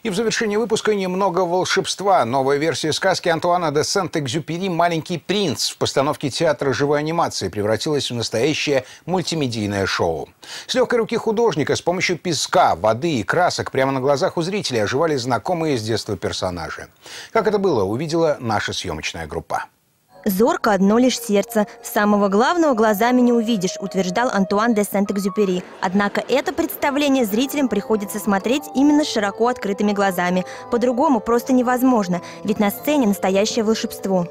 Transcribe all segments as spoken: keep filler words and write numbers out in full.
И в завершении выпуска немного волшебства. Новая версия сказки Антуана де Сент-Экзюпери «Маленький принц» в постановке театра живой анимации превратилась в настоящее мультимедийное шоу. С легкой руки художника с помощью песка, воды и красок прямо на глазах у зрителей оживали знакомые с детства персонажи. Как это было, увидела наша съемочная группа. «Зорко одно лишь сердце. Самого главного глазами не увидишь», утверждал Антуан де Сент-Экзюпери. Однако это представление зрителям приходится смотреть именно с широко открытыми глазами. По-другому просто невозможно, ведь на сцене настоящее волшебство.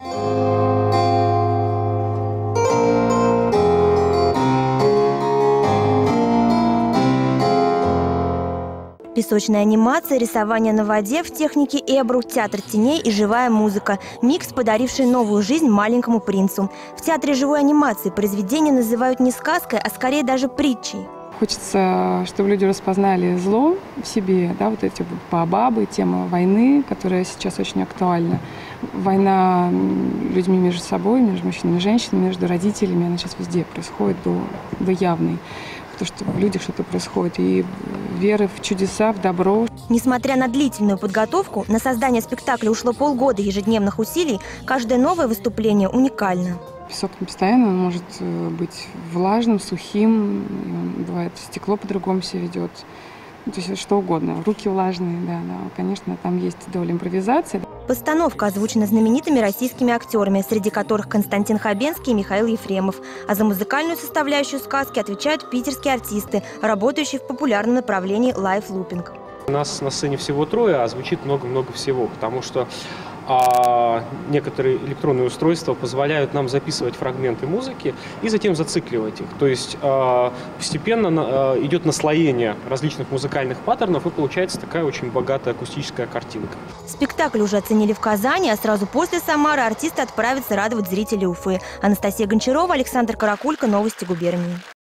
Песочная анимация, рисование на воде в технике эбру, театр теней и живая музыка. Микс, подаривший новую жизнь маленькому принцу. В театре живой анимации произведение называют не сказкой, а скорее даже притчей. Хочется, чтобы люди распознали зло в себе, да, вот эти баобабы, тема войны, которая сейчас очень актуальна. Война людьми между собой, между мужчинами и женщинами, между родителями, она сейчас везде происходит до, до явной. То, что в людях что-то происходит, и веры в чудеса, в добро. Несмотря на длительную подготовку, на создание спектакля ушло полгода ежедневных усилий, каждое новое выступление уникально. Песок не постоянно, он может быть влажным, сухим, бывает стекло по-другому себя ведет. То есть что угодно, руки влажные, да, да, конечно, там есть доля импровизации. Постановка озвучена знаменитыми российскими актерами, среди которых Константин Хабенский и Михаил Ефремов. А за музыкальную составляющую сказки отвечают питерские артисты, работающие в популярном направлении лайф-лупинг. У нас на сцене всего трое, а звучит много-много всего, потому что а, некоторые электронные устройства позволяют нам записывать фрагменты музыки и затем зацикливать их. То есть а, постепенно а, идет наслоение различных музыкальных паттернов, и получается такая очень богатая акустическая картинка. Спектакль уже оценили в Казани, а сразу после Самары артисты отправятся радовать зрителей Уфы. Анастасия Гончарова, Александр Каракулько, новости губернии.